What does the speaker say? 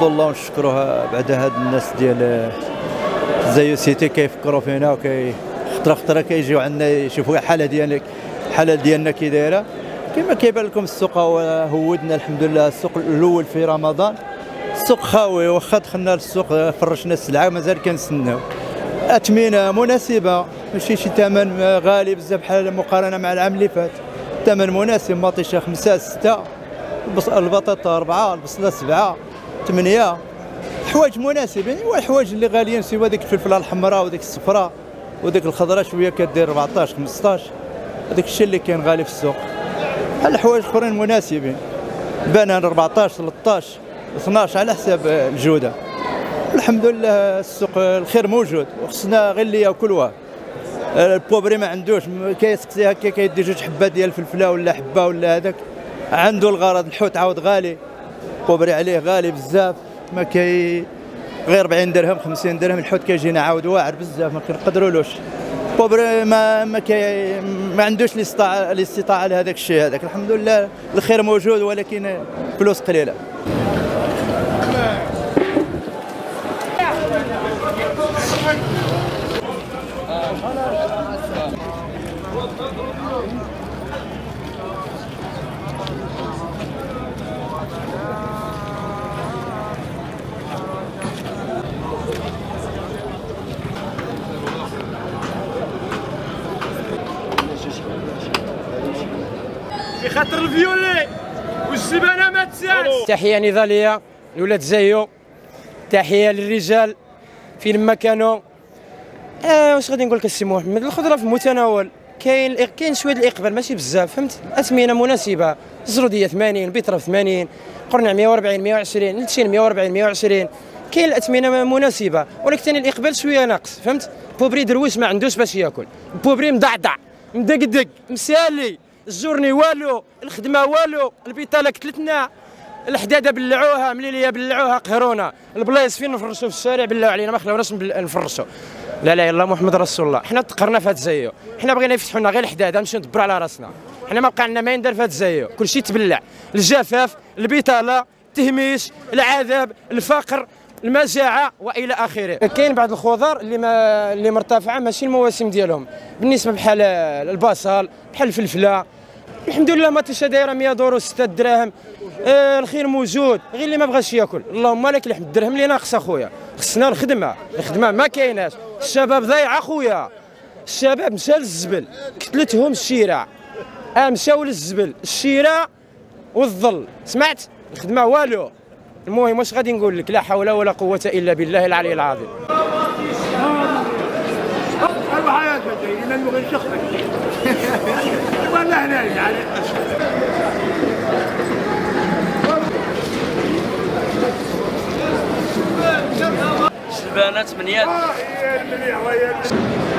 الحمد لله ونشكروها بعد هاد الناس ديال زي سيتي كيفكروا فينا خطره كيجيو عندنا يشوفوا الحاله ديالنا كي دايره. كما كيبان لكم السوق هودنا الحمد لله. السوق الاول في رمضان السوق خاوي، واخا دخلنا للسوق فرشنا السلعه مازال كنستناو. اثمنه مناسبه، ماشي شي ثمن غالي بزاف بحال مقارنه مع العام اللي فات. ثمن مناسب، مطيشه 5 6، البطاطا 4، البصله 7 8. حوايج مناسبين، والحوايج اللي غاليين سوا ديك الفلفله الحمراء وديك الصفراء وديك الخضراء شويه كدير 14 15. هذاك الشيء اللي كاين غالي في السوق. الحوايج الاخرين مناسبين، بنان 14 13 12 على حساب الجوده. الحمد لله السوق الخير موجود، وخصنا غير اللي ياكلوها. البوبري ما عندوش، كيسقسي هكا كيدي 2 حبات ديال الفلفله ولا حبه ولا هذاك عنده الغرض. الحوت عاود غالي، البوبري عليه غالي بزاف، ما كي غير 40 درهم 50 درهم. الحوت كيجينا عاود واعر بزاف، ما كنقدرولوش. البوبري ما عندوش الاستطاعه لهذاك الشيء هذاك. الحمد لله الخير موجود، ولكن فلوس قليله. خاطر الفيولي والزبانه ما تسالش. تحيه نضاليه لولاد زايو، تحيه للرجال فين ما كانوا. واش غادي نقول لك السي محمد؟ الخضره في المتناول، كاين شويه الاقبال ماشي بزاف، فهمت؟ اثمنه مناسبه، الزروديه 80، البيطره 80، قرنع 140 120، التين 140 120. كاين الاثمنه مناسبه، ولكن ثاني الاقبال شويه ناقص، فهمت؟ بوبري درويش ما عندوش باش ياكل، بوبري مضعضع مدقدق مسالي، الجورني والو، الخدمه والو، البيطاله كتلتنا، الحداده بلعوها، مليليه بلعوها قهرونا، البلايص فين نفرشوا في الشارع بلاو علينا، ما خلاوناش نفرشوا. لا لا الا محمد رسول الله. حنا تقرنا في هاد زايو، حنا بغينا يفتحوا لنا غير الحداده نمشيو ندبروا على راسنا. حنا ما بقى عندنا ما يندار في هاد زايو، كلشي تبلع، الجفاف، البيطاله، التهميش، العذاب، الفقر، المجاعه والى اخره. كاين بعض الخضر اللي مرتفعه ماشي المواسم ديالهم، بالنسبه بحال البصل، بحال الفلفله. الحمد لله مطيشه دايره 100 دورو 6 دراهم. الخير موجود، غير اللي ما بغاش ياكل اللهم لك الحمد. الدرهم اللي ناقص اخويا، خصنا الخدمه ما كايناش. الشباب ضايع اخويا، الشباب مشى للزبل، قتلتهم الشيرة. مشاو للزبل، الشيرة والظل، سمعت؟ الخدمه والو. المهم واش غادي نقول لك؟ لا حول ولا قوه الا بالله العلي العظيم. الشبانه 8.